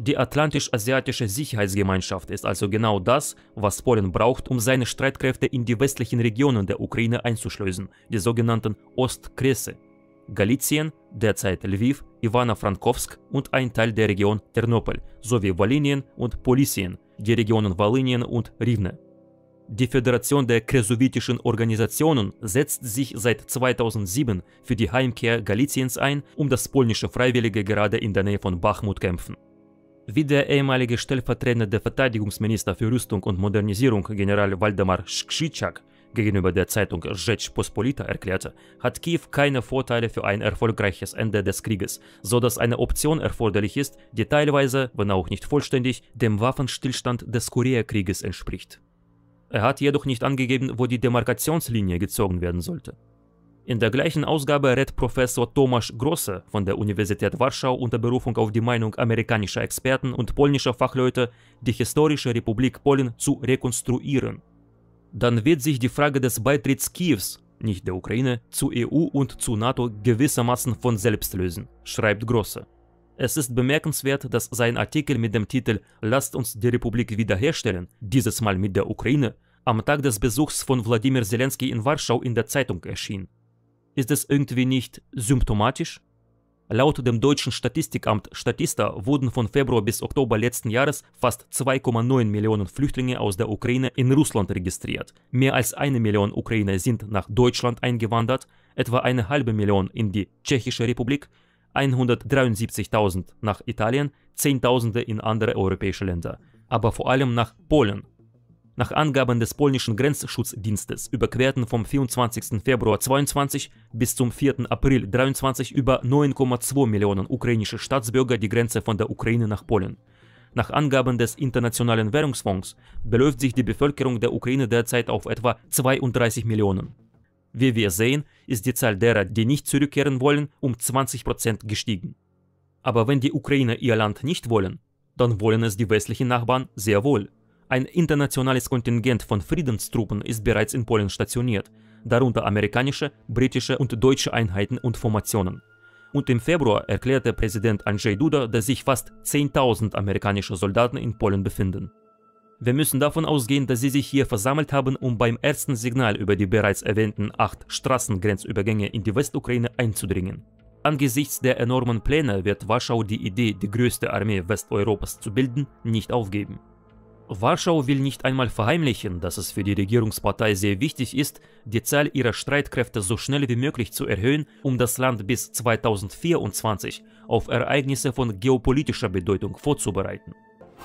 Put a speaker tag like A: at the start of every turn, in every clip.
A: Die Atlantisch-Asiatische Sicherheitsgemeinschaft ist also genau das, was Polen braucht, um seine Streitkräfte in die westlichen Regionen der Ukraine einzuschleusen, die sogenannten Ostkreise. Galizien, derzeit Lviv, Ivano-Frankowsk und ein Teil der Region Ternopil, sowie Volynien und Polissien, die Regionen Volynien und Rivne. Die Föderation der kresowitischen Organisationen setzt sich seit 2007 für die Heimkehr Galiziens ein, um das polnische Freiwillige gerade in der Nähe von Bachmut kämpfen. Wie der ehemalige stellvertretende Verteidigungsminister für Rüstung und Modernisierung General Waldemar Szczyciak gegenüber der Zeitung Rzeczpospolita erklärte, hat Kiew keine Vorteile für ein erfolgreiches Ende des Krieges, so dass eine Option erforderlich ist, die teilweise, wenn auch nicht vollständig, dem Waffenstillstand des Koreakrieges entspricht. Er hat jedoch nicht angegeben, wo die Demarkationslinie gezogen werden sollte. In der gleichen Ausgabe rät Professor Tomasz Grosse von der Universität Warschau unter Berufung auf die Meinung amerikanischer Experten und polnischer Fachleute, die historische Republik Polen zu rekonstruieren. Dann wird sich die Frage des Beitritts Kiews, nicht der Ukraine, zur EU und zu NATO gewissermaßen von selbst lösen, schreibt Grosse. Es ist bemerkenswert, dass sein Artikel mit dem Titel „Lasst uns die Republik wiederherstellen", dieses Mal mit der Ukraine, am Tag des Besuchs von Wladimir Zelensky in Warschau in der Zeitung erschien. Ist es irgendwie nicht symptomatisch? Laut dem deutschen Statistikamt Statista wurden von Februar bis Oktober letzten Jahres fast 2,9 Millionen Flüchtlinge aus der Ukraine in Russland registriert. Mehr als 1 Million Ukrainer sind nach Deutschland eingewandert, etwa eine halbe Million in die Tschechische Republik, 173.000 nach Italien, Zehntausende in andere europäische Länder, aber vor allem nach Polen. Nach Angaben des polnischen Grenzschutzdienstes überquerten vom 24. Februar 22 bis zum 4. April 23 über 9,2 Millionen ukrainische Staatsbürger die Grenze von der Ukraine nach Polen. Nach Angaben des Internationalen Währungsfonds beläuft sich die Bevölkerung der Ukraine derzeit auf etwa 32 Millionen. Wie wir sehen, ist die Zahl derer, die nicht zurückkehren wollen, um 20% gestiegen. Aber wenn die Ukrainer ihr Land nicht wollen, dann wollen es die westlichen Nachbarn sehr wohl. Ein internationales Kontingent von Friedenstruppen ist bereits in Polen stationiert, darunter amerikanische, britische und deutsche Einheiten und Formationen. Und im Februar erklärte Präsident Andrzej Duda, dass sich fast 10.000 amerikanische Soldaten in Polen befinden. Wir müssen davon ausgehen, dass sie sich hier versammelt haben, um beim ersten Signal über die bereits erwähnten 8 Straßengrenzübergänge in die Westukraine einzudringen. Angesichts der enormen Pläne wird Warschau die Idee, die größte Armee Westeuropas zu bilden, nicht aufgeben. Warschau will nicht einmal verheimlichen, dass es für die Regierungspartei sehr wichtig ist, die Zahl ihrer Streitkräfte so schnell wie möglich zu erhöhen, um das Land bis 2024 auf Ereignisse von geopolitischer Bedeutung vorzubereiten.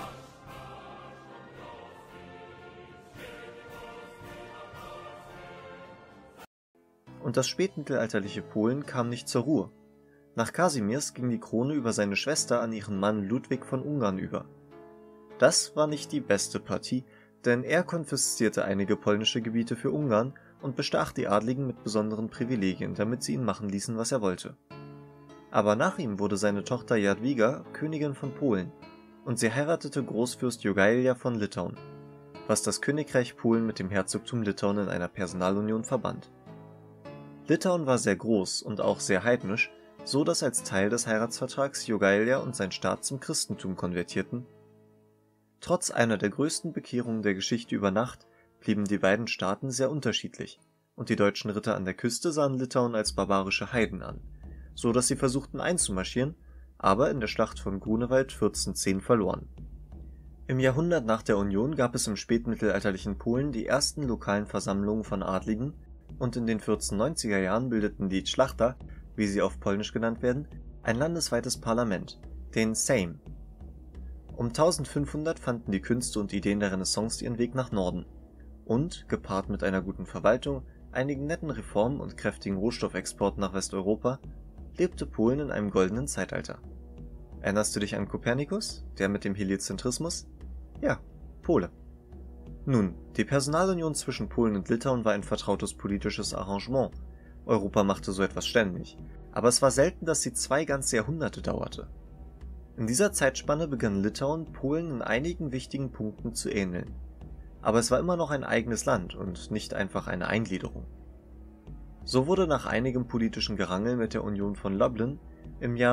B: Und das spätmittelalterliche Polen kam nicht zur Ruhe. Nach Kasimirs ging die Krone über seine Schwester an ihren Mann Ludwig von Ungarn über. Das war nicht die beste Partie, denn er konfiszierte einige polnische Gebiete für Ungarn und bestach die Adligen mit besonderen Privilegien, damit sie ihn machen ließen, was er wollte. Aber nach ihm wurde seine Tochter Jadwiga Königin von Polen und sie heiratete Großfürst Jogaila von Litauen, was das Königreich Polen mit dem Herzogtum Litauen in einer Personalunion verband. Litauen war sehr groß und auch sehr heidnisch, so dass als Teil des Heiratsvertrags Jogaila und sein Staat zum Christentum konvertierten. Trotz einer der größten Bekehrungen der Geschichte über Nacht blieben die beiden Staaten sehr unterschiedlich, und die deutschen Ritter an der Küste sahen Litauen als barbarische Heiden an, so dass sie versuchten einzumarschieren, aber in der Schlacht von Grunewald 1410 verloren. Im Jahrhundert nach der Union gab es im spätmittelalterlichen Polen die ersten lokalen Versammlungen von Adligen, und in den 1490er Jahren bildeten die Szlachta, wie sie auf Polnisch genannt werden, ein landesweites Parlament, den Sejm. Um 1500 fanden die Künste und Ideen der Renaissance ihren Weg nach Norden und, gepaart mit einer guten Verwaltung, einigen netten Reformen und kräftigen Rohstoffexporten nach Westeuropa, lebte Polen in einem goldenen Zeitalter. Erinnerst du dich an Kopernikus, der mit dem Heliozentrismus? Ja, Pole. Nun, die Personalunion zwischen Polen und Litauen war ein vertrautes politisches Arrangement. Europa machte so etwas ständig, aber es war selten, dass sie 2 ganze Jahrhunderte dauerte. In dieser Zeitspanne begann Litauen, Polen in einigen wichtigen Punkten zu ähneln. Aber es war immer noch ein eigenes Land und nicht einfach eine Eingliederung. So wurde nach einigem politischen Gerangel mit der Union von Lublin im Jahr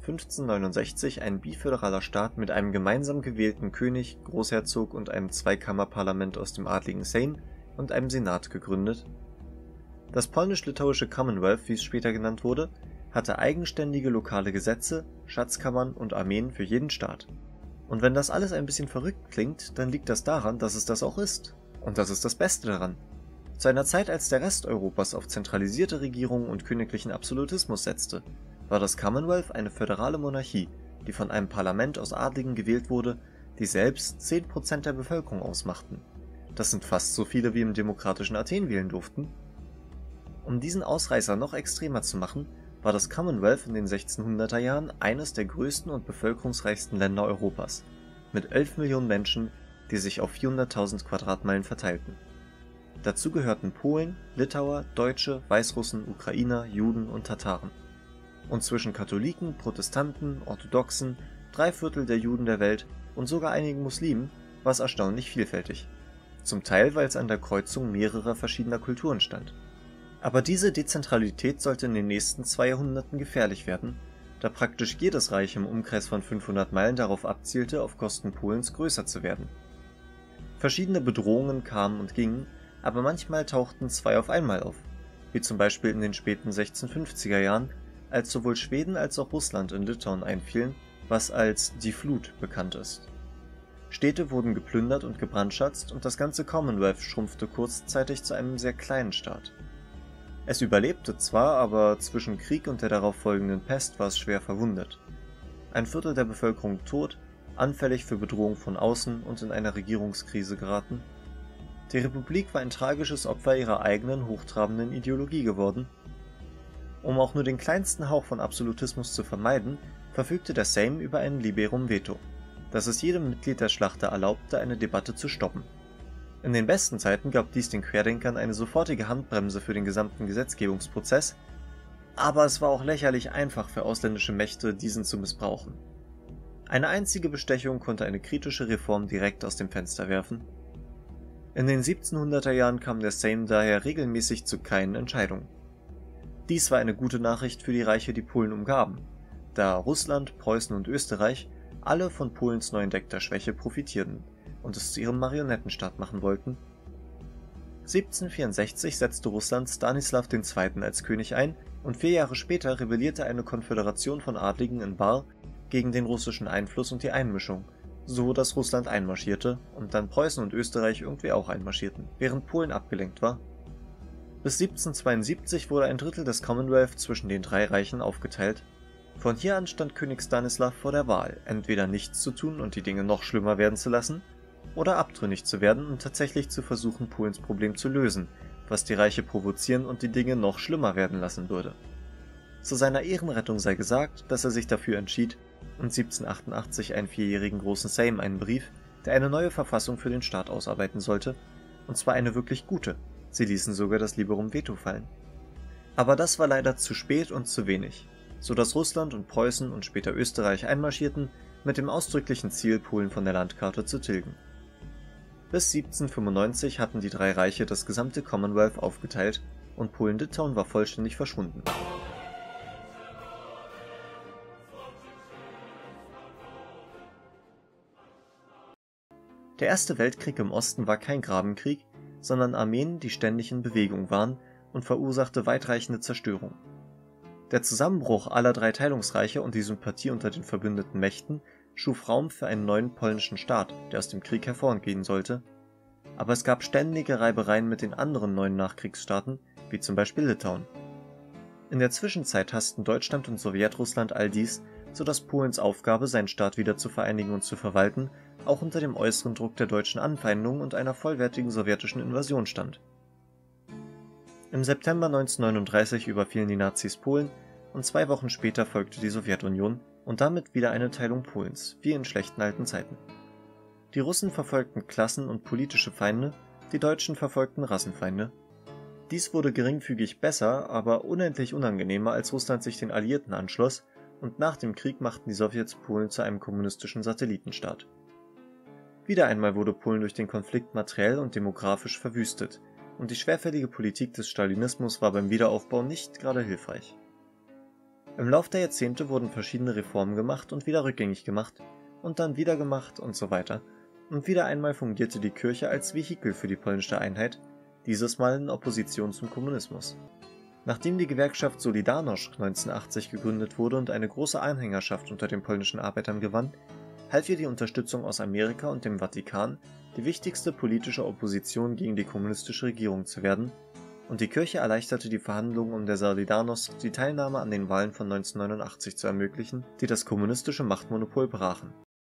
B: 1569 ein biföderaler Staat mit einem gemeinsam gewählten König, Großherzog und einem Zweikammerparlament aus dem adligen Sejm und einem Senat gegründet. Das polnisch-litauische Commonwealth, wie es später genannt wurde, hatte eigenständige lokale Gesetze, Schatzkammern und Armeen für jeden Staat. Und wenn das alles ein bisschen verrückt klingt, dann liegt das daran, dass es das auch ist. Und das ist das Beste daran. Zu einer Zeit, als der Rest Europas auf zentralisierte Regierungen und königlichen Absolutismus setzte, war das Commonwealth eine föderale Monarchie, die von einem Parlament aus Adligen gewählt wurde, die selbst 10% der Bevölkerung ausmachten. Das sind fast so viele wie im demokratischen Athen wählen durften. Um diesen Ausreißer noch extremer zu machen, war das Commonwealth in den 1600er Jahren eines der größten und bevölkerungsreichsten Länder Europas, mit 11 Millionen Menschen, die sich auf 400.000 Quadratmeilen verteilten. Dazu gehörten Polen, Litauer, Deutsche, Weißrussen, Ukrainer, Juden und Tataren. Und zwischen Katholiken, Protestanten, Orthodoxen, 3/4 der Juden der Welt und sogar einigen Muslimen war es erstaunlich vielfältig. Zum Teil, weil es an der Kreuzung mehrerer verschiedener Kulturen stand. Aber diese Dezentralität sollte in den nächsten 2 Jahrhunderten gefährlich werden, da praktisch jedes Reich im Umkreis von 500 Meilen darauf abzielte, auf Kosten Polens größer zu werden. Verschiedene Bedrohungen kamen und gingen, aber manchmal tauchten zwei auf einmal auf, wie zum Beispiel in den späten 1650er Jahren, als sowohl Schweden als auch Russland in Litauen einfielen, was als die Flut bekannt ist. Städte wurden geplündert und gebrandschatzt und das ganze Commonwealth schrumpfte kurzzeitig zu einem sehr kleinen Staat. Es überlebte zwar, aber zwischen Krieg und der darauf folgenden Pest war es schwer verwundet. 1/4 der Bevölkerung tot, anfällig für Bedrohung von außen und in eine Regierungskrise geraten. Die Republik war ein tragisches Opfer ihrer eigenen, hochtrabenden Ideologie geworden. Um auch nur den kleinsten Hauch von Absolutismus zu vermeiden, verfügte der Sejm über ein Liberum Veto, das es jedem Mitglied der Schlachter erlaubte, eine Debatte zu stoppen. In den besten Zeiten gab dies den Querdenkern eine sofortige Handbremse für den gesamten Gesetzgebungsprozess, aber es war auch lächerlich einfach für ausländische Mächte, diesen zu missbrauchen. Eine einzige Bestechung konnte eine kritische Reform direkt aus dem Fenster werfen. In den 1700er Jahren kam der Sejm daher regelmäßig zu keinen Entscheidungen. Dies war eine gute Nachricht für die Reiche, die Polen umgaben, da Russland, Preußen und Österreich alle von Polens neu entdeckter Schwäche profitierten und es zu ihrem Marionettenstaat machen wollten. 1764 setzte Russland Stanislaw II. Als König ein und 4 Jahre später rebellierte eine Konföderation von Adligen in Bar gegen den russischen Einfluss und die Einmischung, so dass Russland einmarschierte und dann Preußen und Österreich irgendwie auch einmarschierten, während Polen abgelenkt war. Bis 1772 wurde 1/3 des Commonwealth zwischen den 3 Reichen aufgeteilt. Von hier an stand König Stanislaw vor der Wahl, entweder nichts zu tun und die Dinge noch schlimmer werden zu lassen, oder abtrünnig zu werden und tatsächlich zu versuchen, Polens Problem zu lösen, was die Reiche provozieren und die Dinge noch schlimmer werden lassen würde. Zu seiner Ehrenrettung sei gesagt, dass er sich dafür entschied und 1788 einen 4-jährigen großen Sejm einen Brief, der eine neue Verfassung für den Staat ausarbeiten sollte, und zwar eine wirklich gute. Sie ließen sogar das Liberum Veto fallen. Aber das war leider zu spät und zu wenig, so dass Russland und Preußen und später Österreich einmarschierten, mit dem ausdrücklichen Ziel, Polen von der Landkarte zu tilgen. Bis 1795 hatten die 3 Reiche das gesamte Commonwealth aufgeteilt und Polen-Litauen war vollständig verschwunden. Der Erste Weltkrieg im Osten war kein Grabenkrieg, sondern Armeen, die ständig in Bewegung waren und verursachte weitreichende Zerstörung. Der Zusammenbruch aller 3 Teilungsreiche und die Sympathie unter den verbündeten Mächten schuf Raum für einen neuen polnischen Staat, der aus dem Krieg hervorgehen sollte, aber es gab ständige Reibereien mit den anderen neuen Nachkriegsstaaten, wie zum Beispiel Litauen. In der Zwischenzeit hassten Deutschland und Sowjetrussland all dies, sodass Polens Aufgabe, seinen Staat wieder zu vereinigen und zu verwalten, auch unter dem äußeren Druck der deutschen Anfeindung und einer vollwertigen sowjetischen Invasion stand. Im September 1939 überfielen die Nazis Polen und 2 Wochen später folgte die Sowjetunion und damit wieder eine Teilung Polens, wie in schlechten alten Zeiten. Die Russen verfolgten Klassen- und politische Feinde, die Deutschen verfolgten Rassenfeinde. Dies wurde geringfügig besser, aber unendlich unangenehmer, als Russland sich den Alliierten anschloss, und nach dem Krieg machten die Sowjets Polen zu einem kommunistischen Satellitenstaat. Wieder einmal wurde Polen durch den Konflikt materiell und demografisch verwüstet, und die schwerfällige Politik des Stalinismus war beim Wiederaufbau nicht gerade hilfreich. Im Lauf der Jahrzehnte wurden verschiedene Reformen gemacht und wieder rückgängig gemacht und dann wieder gemacht und so weiter. Und wieder einmal fungierte die Kirche als Vehikel für die polnische Einheit, dieses Mal in Opposition zum Kommunismus. Nachdem die Gewerkschaft Solidarność 1980 gegründet wurde und eine große Anhängerschaft unter den polnischen Arbeitern gewann, half ihr die Unterstützung aus Amerika und dem Vatikan, die wichtigste politische Opposition gegen die kommunistische Regierung zu werden, und die Kirche erleichterte die Verhandlungen, um der Solidarność die Teilnahme an den Wahlen von 1989 zu ermöglichen, die das kommunistische Machtmonopol brachen.